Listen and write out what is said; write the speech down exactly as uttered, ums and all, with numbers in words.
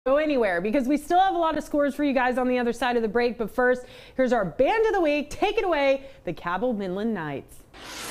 Go anywhere because we still have a lot of scores for you guys on the other side of the break. But first, here's our band of the week. Take it away, the Cabell Midland Knights.